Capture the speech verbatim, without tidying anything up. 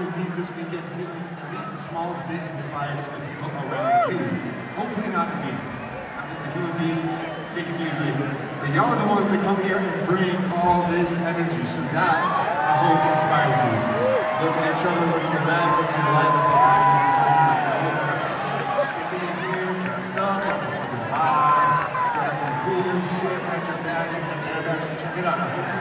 to leave this weekend feeling at least the smallest bit inspired in the people around you. Hopefully not in me. I'm just a human being making music. But y'all are the ones that come here and bring all this energy. So that, I hope, inspires you. Looking at each other, what's your left, what's your right, look at being here, dressed up, fucking high, got some cool shit, right your bag, and your back, so check it out.